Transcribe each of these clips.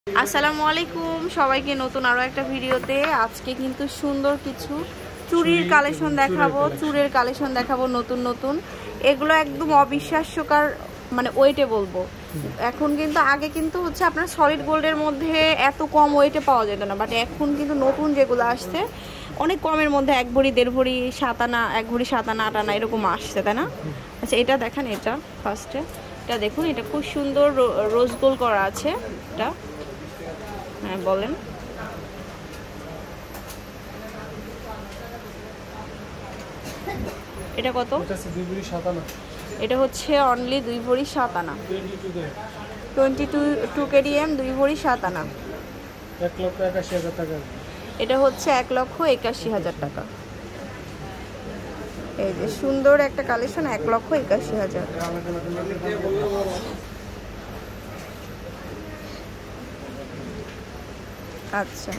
আসসালামু আলাইকুম সবাইকে নতুন আরো একটা ভিডিওতে। আজকে কিন্তু সুন্দর কিছু চুড়ির কালেকশন দেখাবো, চুড়ের কালেকশন দেখাবো নতুন নতুন। এগুলো একদম অবিশ্বাস্যকর, মানে ওয়েটে বলবো। এখন কিন্তু আগে কিন্তু হচ্ছে আপনার সলিড গোল্ডের মধ্যে এত কম ওয়েটে পাওয়া যেত না, বাট এখন কিন্তু নতুন যেগুলো আসছে অনেক কমের মধ্যে, 1 ভরি 1.5 ভরি 7 আনা, 1 ভরি 7 আনা 8 আনা এরকম আসছে, তাই না? আচ্ছা, এটা দেখেন, এটা ফার্স্টে এটা দেখুন, এটা খুব সুন্দর রোজ গোল্ড করা আছে। এটা হ্যাঁ বলেন, এটা কত? এটা হচ্ছে অনলি 2 ভরি 7 আনা, 22 কেডিএম, 2 ভরি 7 আনা। 1,81,000 টাকা। এটা হচ্ছে 1,81,000 টাকা। এই যে সুন্দর একটা কালেকশন, 1,81,000। আচ্ছা,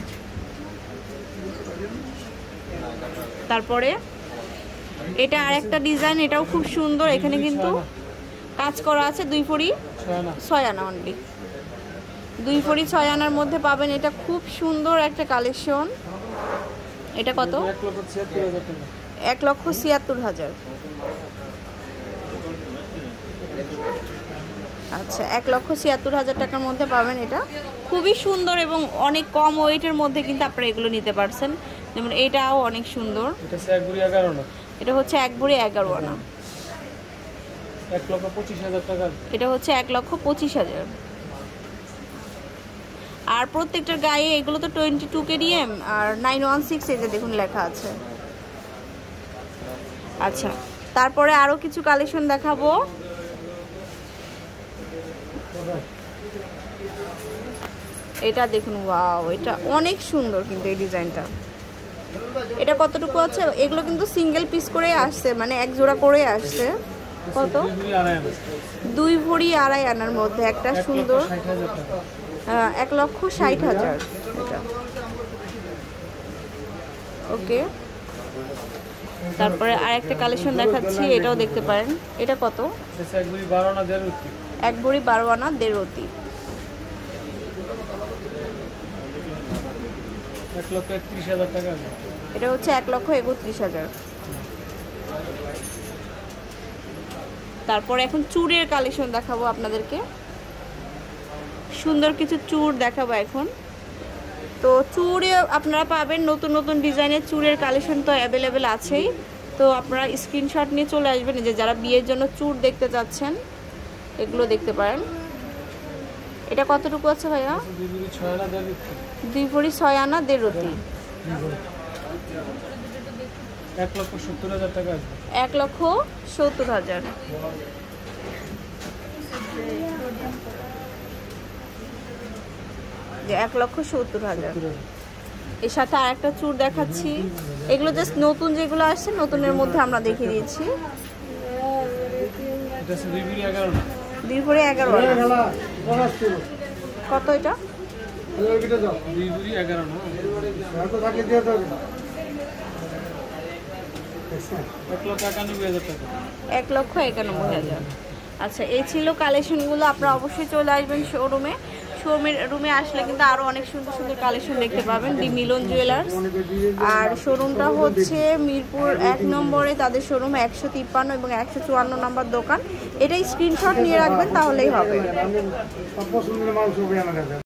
তারপরে এটা আরেকটা ডিজাইন, এটাও খুব সুন্দর। এখানে কিন্তু কাজ করা আছে, 2 ভরি 6 আনা অনলি, 2 ভরি 6 আনার মধ্যে পাবেন। এটা খুব সুন্দর একটা কালেকশন। এটা কত? 1,76,000। আচ্ছা, 1,76,000 টাকার মধ্যে পাবেন। এটা খুবই সুন্দর এবং অনেক কম ওয়েটের মধ্যে কিন্তু আপনারা এগুলো নিতে পারছেন। যেমন এটাও অনেক সুন্দর, এটা হচ্ছে 1 ভরি 11 আনা, 1,25,000 টাকা। এটা হচ্ছে 1,25,000। আর প্রত্যেকটার গায়ে এগুলো তো 22 কেডিএম আর 916 এই যে দেখুন লেখা আছে। আচ্ছা, তারপরে আরো কিছু কালেকশন দেখাবো। এটা দেখুন, ওয়াও, এটা অনেক সুন্দর কিন্তু এই ডিজাইনটা। এটা কতটুকু আছে? এগুলো কিন্তু সিঙ্গেল পিস করে আসছে, মানে এক জোড়া করে আসছে। কত? 2 ভরি 2.5 আনার মধ্যে একটা সুন্দর, 1,60,000 এটা। ওকে, তারপরে আরেকটা কালেকশন দেখাচ্ছি, এটাও দেখতে পারেন। এটা কত? 1 ভরি 12 আনা 1.5 রতি। 1 ভরি 12 আনা 1.5 রতি, 1,31,000 টাকা। এটা হচ্ছে 1,31,000। তারপরে এখন চুড়ের কালেকশন দেখাবো আপনাদেরকে, সুন্দর কিছু চুড় দেখাবো এখন। তো চুড়ে আপনারা পাবেন নতুন নতুন ডিজাইনের চুড়ের কালেকশন তো অ্যাভেলেবেল আছেই। তো আপনারা স্ক্রিনশট নিয়ে চলে আসবেন, যে যারা বিয়ের জন্য চুড় দেখতে চাচ্ছেন এগুলো দেখতে পারেন। এটা কতটুকু আছে ভাইয়া? 2 ভরি 6 আনা 1.5 রতি, 1,70,000 টাকা। 1,70,000। যে 1,70,000। এর সাথে আরেকটা চুড় দেখাচ্ছি। এগুলো জাস্ট নতুন যেগুলো আসছে, নতুনের মধ্যে আমরা দেখিয়ে দিয়েছি। 2 ভরি 11 আনা। কত এটা? 2 ভরি 11 আনা, 1,91,000 টাকা। 1,91,000। আচ্ছা, এই ছিল কালেকশনগুলো। আপনারা অবশ্যই চলে আসবেন শোরুমে। রুমে আসলে কিন্তু আরো অনেক সুন্দর সুন্দর কালেকশন দেখতে পাবেন, দি মিলন জুয়েলার্স। আর শোরুমটা হচ্ছে মিরপুর 1 নম্বরে তাদের শোরুম, 153 এবং 154 নম্বর দোকান। এটাই স্ক্রিনশট নিয়ে রাখবেন, তাহলেই হবে।